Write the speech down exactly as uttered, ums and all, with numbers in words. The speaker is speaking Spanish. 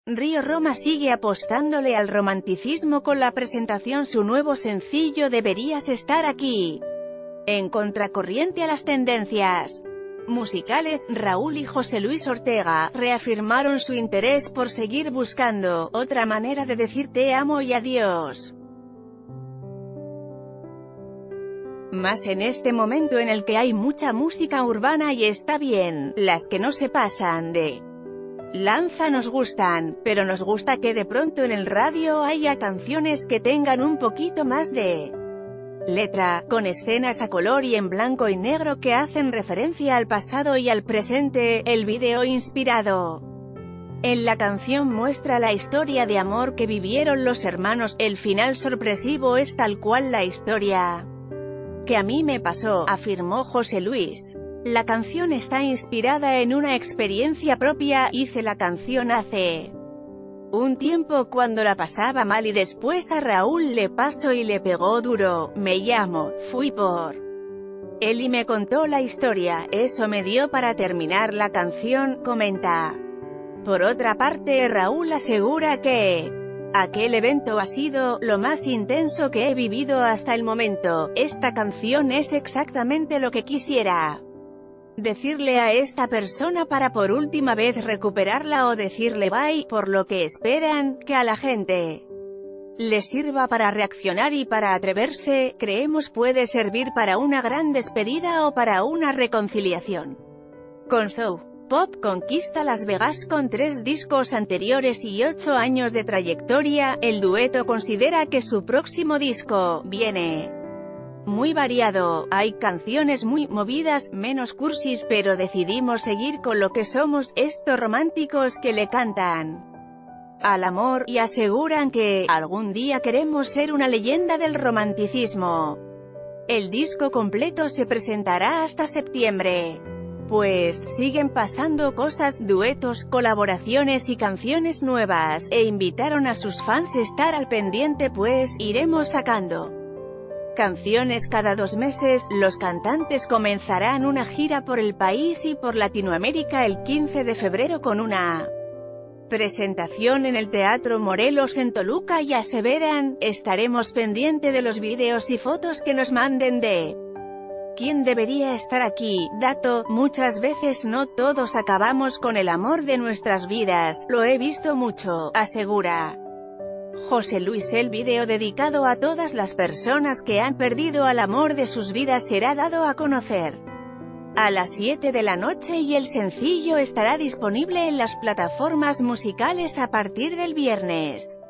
Río Roma sigue apostándole al romanticismo con la presentación su nuevo sencillo Deberías estar aquí. En contracorriente a las tendencias musicales, Raúl y José Luis Ortega reafirmaron su interés por seguir buscando otra manera de decir te amo y adiós. Más en este momento en el que hay mucha música urbana y está bien, las que no se pasan de lanza nos gustan, pero nos gusta que de pronto en el radio haya canciones que tengan un poquito más de letra, con escenas a color y en blanco y negro que hacen referencia al pasado y al presente. El video inspirado en la canción muestra la historia de amor que vivieron los hermanos. El final sorpresivo es tal cual la historia que a mí me pasó, afirmó José Luis. La canción está inspirada en una experiencia propia. Hice la canción hace un tiempo cuando la pasaba mal y después a Raúl le pasó y le pegó duro. Me llamo, fui por él y me contó la historia, eso me dio para terminar la canción, comenta. Por otra parte, Raúl asegura que aquel evento ha sido lo más intenso que he vivido hasta el momento. Esta canción es exactamente lo que quisiera decirle a esta persona para por última vez recuperarla o decirle bye, por lo que esperan que a la gente le sirva para reaccionar y para atreverse. Creemos puede servir para una gran despedida o para una reconciliación. Con Zou Pop conquista Las Vegas con tres discos anteriores y ocho años de trayectoria. El dueto considera que su próximo disco viene muy variado, hay canciones muy movidas, menos cursis, pero decidimos seguir con lo que somos, estos románticos que le cantan al amor, y aseguran que algún día queremos ser una leyenda del romanticismo. El disco completo se presentará hasta septiembre. Pues, siguen pasando cosas, duetos, colaboraciones y canciones nuevas, e invitaron a sus fans a estar al pendiente pues, iremos sacando canciones cada dos meses. Los cantantes comenzarán una gira por el país y por Latinoamérica el quince de febrero con una presentación en el Teatro Morelos en Toluca y aseveran, estaremos pendiente de los videos y fotos que nos manden de quién debería estar aquí. Dato, muchas veces no todos acabamos con el amor de nuestras vidas, lo he visto mucho, asegura José Luis. El video dedicado a todas las personas que han perdido al amor de sus vidas será dado a conocer a las siete de la noche y el sencillo estará disponible en las plataformas musicales a partir del viernes.